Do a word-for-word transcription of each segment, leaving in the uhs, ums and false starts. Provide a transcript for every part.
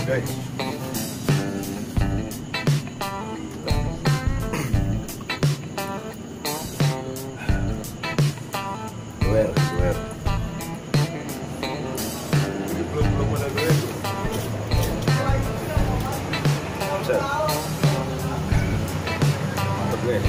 guys. Duel, duel. Belum belum ada duel. Mantap guys.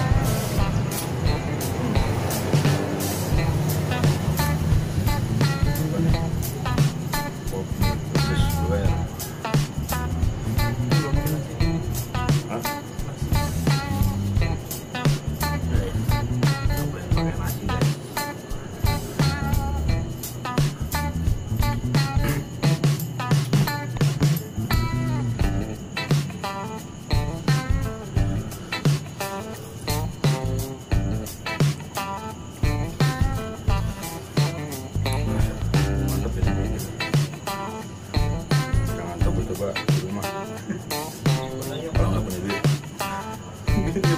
Coba di rumah kalau nggak punya duit ini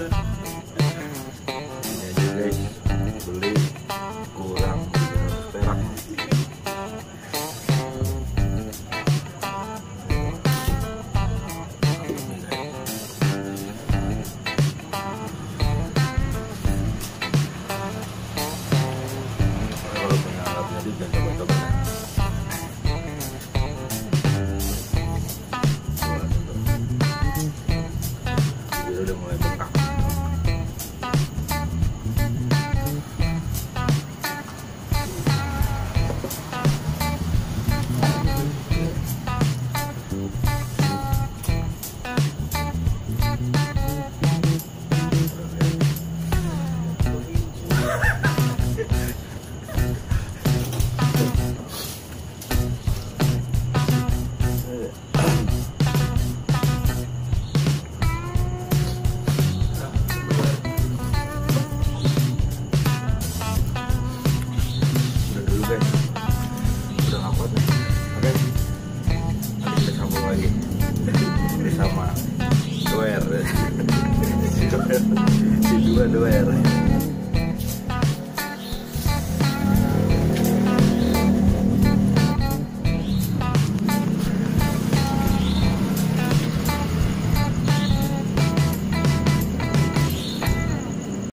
aja guys, beli kurang perak. Kalau punya alatnya di jangan coba-coba kan. Udah mulai bengkak. Udah nggak kuat nih. Oke, nanti kita sambung lagi bersama Doer. Si dua Doer.